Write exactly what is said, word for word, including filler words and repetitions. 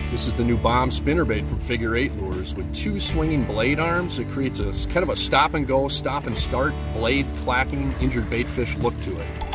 This is the new bomb spinnerbait from Figure Eight Lures with two swinging blade arms. It creates a kind of a stop and go, stop and start, blade clacking, injured baitfish look to it.